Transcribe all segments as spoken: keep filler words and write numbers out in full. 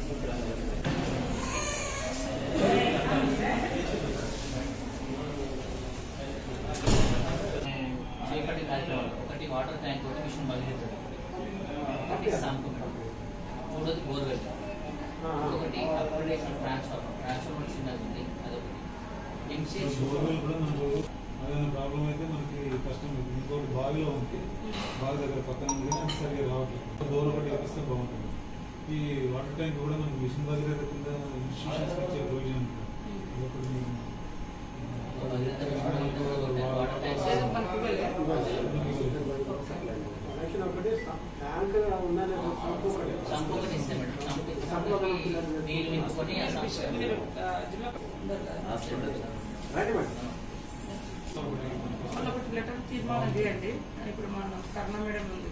చేపట్టి కార్యక్రమాలు ఒకటి వాటర్ ట్యాంక్, ఒకటి మిషన్ బలిహెత్తడం, ఒకటి సంపు, మూడోది బోర్వెల్, ఒకటి అప్గ్రేడేషన్ ట్రాన్స్ఫార్మర్ ట్రాన్స్ఫార్మర్ చిన్నది ఉంది అదొకటి. ఎంసీహెచ్ బోర్వెల్ కూడా మనకు ఏదైనా ప్రాబ్లం అయితే మనకి కష్టం. ఇంకోటి బావిలో ఉంది, బావి దగ్గర పక్కన ఉంది, అది సరిగ్గా రావట్లేదు. డోర్ ఒకటి వేపిస్తే బాగుంటుంది. ఈ వాటర్ ట్యాంక్ కూడా మనకి మిషన్ బదిలీ కింద ఇన్స్టిట్యూషన్స్ ఇచ్చే ప్రొవిజన్ లెటర్ తీర్మానం చేయండి. ఇప్పుడు మన కర్ణ మేడం ఉంది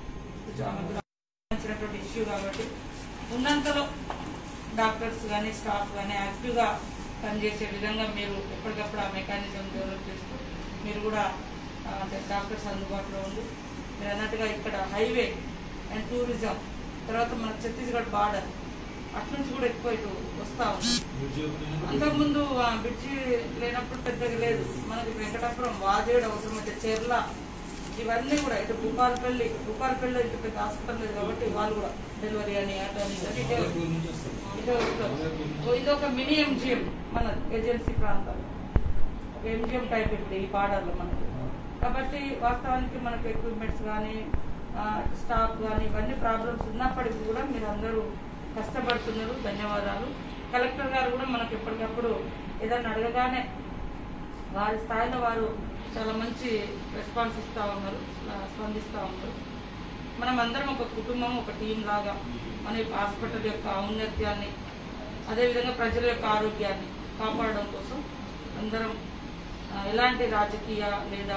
ఇష్యూ కాబట్టి ఉన్నంతలో డాక్టర్స్ కానీ స్టాఫ్ కానీ యాక్టివ్గా పనిచేసే విధంగా మీరు ఎప్పటికప్పుడు ఆ మెకానిజం డెవలప్ చేస్తూ మీరు కూడా డాక్టర్స్ అందుబాటులో ఉంది. మీరు అన్నట్టుగా ఇక్కడ హైవే అండ్ టూరిజం, తర్వాత మన ఛత్తీస్గఢ్ బార్డర్ అట్నుంచి కూడా ఎక్కువ ఇటు వస్తా ఉంది. అంతకుముందు బ్రిడ్జి లేనప్పుడు పెద్దగా లేదు. మనకి వెంకటాపురం, వాజేడు, అవసరమైతే చెర్ల, ఇవన్నీ కూడా ఇటు భూపాలపల్లి భూపాలపల్లిలో ఇటు పెద్ద హాస్పిటల్ లేదు కాబట్టి వాళ్ళు కూడా డెలివరీ అని అటని ఇటే ఇటే వస్తారు. ఇది ఒక మినీ ఎంజిఎం మన ఏజెన్సీ ప్రాంతాలు, ఒక ఎంజిఎం టైప్ ఇప్పుడు ఈ బార్డర్లో మనకి. కాబట్టి వాస్తవానికి మనకు ఎక్విప్మెంట్స్ కానీ స్టాఫ్ కానీ ఇవన్నీ ప్రాబ్లమ్స్ ఉన్నప్పటికీ కూడా మీరు అందరూ కష్టపడుతున్నారు. ధన్యవాదాలు. కలెక్టర్ గారు కూడా మనకు ఎప్పటికప్పుడు ఏదైనా అడగగానే వారి స్థాయిలో వారు చాలా మంచి రెస్పాన్స్ ఇస్తూ ఉన్నారు, స్పందిస్తూ ఉన్నారు. మనం అందరం ఒక కుటుంబం, ఒక టీం లాగా మన హాస్పిటల్ యొక్క ఔన్నత్యాన్ని, అదేవిధంగా ప్రజల యొక్క ఆరోగ్యాన్ని కాపాడడం కోసం అందరం ఎలాంటి రాజకీయ లేదా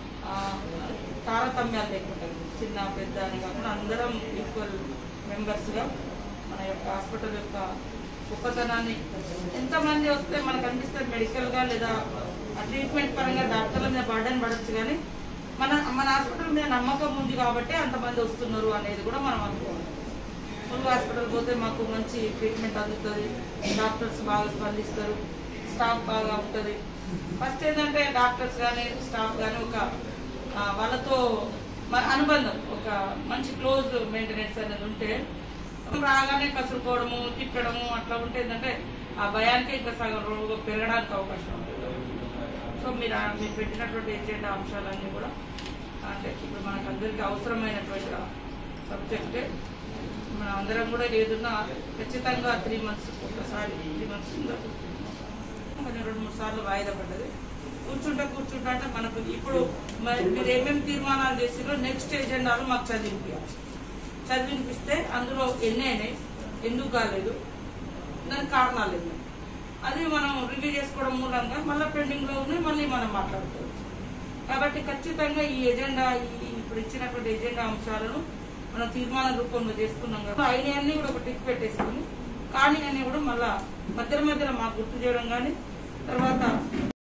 తారతమ్యాలు లేకుండా చిన్న పెద్ద అని కాకుండా అందరం ఈక్వల్ మెంబర్స్గా మన యొక్క హాస్పిటల్ యొక్క గొప్పతనాన్ని, ఎంతమంది వస్తే మనకు అనిపిస్తుంది మెడికల్గా లేదా ట్రీట్మెంట్ పరంగా డాక్టర్ల మీద బర్డెన్ పడవచ్చు, కానీ మన మన హాస్పిటల్ మీద నమ్మకం ఉంది కాబట్టి అంతమంది వస్తున్నారు అనేది కూడా మనం అనుకోవాలి. ములుగు హాస్పిటల్ పోతే మాకు మంచి ట్రీట్మెంట్ అందుతుంది, డాక్టర్స్ బాగా స్పందిస్తారు, స్టాఫ్ బాగా ఉంటుంది. ఫస్ట్ ఏంటంటే డాక్టర్స్ కానీ స్టాఫ్ కానీ ఒక వాళ్ళతో మన అనుబంధం, ఒక మంచి క్లోజ్ మెయింటెనెన్స్ అనేది ఉంటే రాగానే కసురుకోవడము, తిప్పడము అట్లా ఉంటే ఏంటంటే ఆ భయానికి ఇంకా సగం రోగం పెరగడానికి అవకాశం ఉంటుంది. సో మీరు మీరు పెట్టినటువంటి ఎజెండా అంశాలన్నీ కూడా అంటే ఇప్పుడు మనకు అందరికీ అవసరమైనటువంటి సబ్జెక్టే. మనం అందరం కూడా ఏదున్నా ఖచ్చితంగా త్రీ మంత్స్ ఒకసారి త్రీ మంత్స్ కొంచెం రెండు మూడు సార్లు వాయిదా పడ్డది. కూర్చుంటే కూర్చుంటా అంటే మనకు ఇప్పుడు మీరు ఏమేమి తీర్మానాలు చేసిరో నెక్స్ట్ ఎజెండాలు మాకు చదివించాలి. చదివినిపిస్తే అందులో ఎన్ని అయినాయి, ఎందుకు కాలేదు, దానికి కారణాలు ఎన్ని, అది మనం రివ్యూ చేసుకోవడం మూలంగా మళ్ళీ పెండింగ్లో ఉన్నాయి, మళ్ళీ మనం మాట్లాడుకోవచ్చు. కాబట్టి ఖచ్చితంగా ఈ ఎజెండా ఇప్పుడు ఇచ్చినటువంటి ఎజెండా అంశాలను మనం తీర్మాన రూపంలో చేసుకున్నాం కదా, అయిన అన్ని కూడా ఒక టిక్ పెట్టేసుకుని కానీ అన్ని కూడా మళ్ళా మధ్య మధ్యలో మాకు గుర్తు చేయడం కానీ తర్వాత